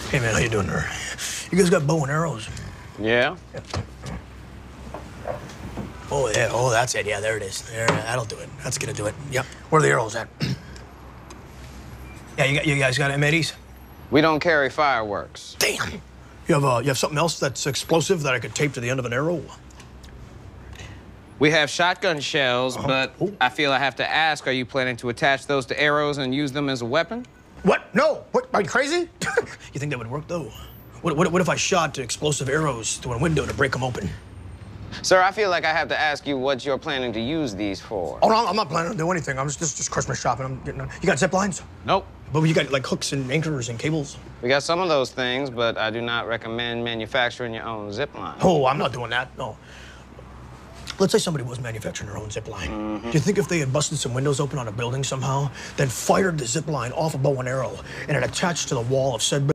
Hey, man, how you doing there? You guys got bow and arrows? Yeah? Oh, yeah. Oh, that's it. Yeah, there it is. There, that'll do it. That's gonna do it. Yep. Where are the arrows at? Yeah, you guys got M80s? We don't carry fireworks. Damn. You have something else that's explosive that I could tape to the end of an arrow? We have shotgun shells, but I feel I have to ask, are you planning to attach those to arrows and use them as a weapon? What? No. What? Are you crazy? You think that would work, though? What if I shot explosive arrows through a window to break them open? Sir, I feel like I have to ask you what you're planning to use these for. Oh, no, I'm not planning to do anything. I'm just Christmas shopping. I'm getting. You got zip lines? Nope. But you got like hooks and anchors and cables? We got some of those things, but I do not recommend manufacturing your own zip line. Oh, I'm not doing that. No. Let's say somebody was manufacturing their own zip line. Do you think if they had busted some windows open on a building somehow, then fired the zip line off a bow and arrow, and it attached to the wall of said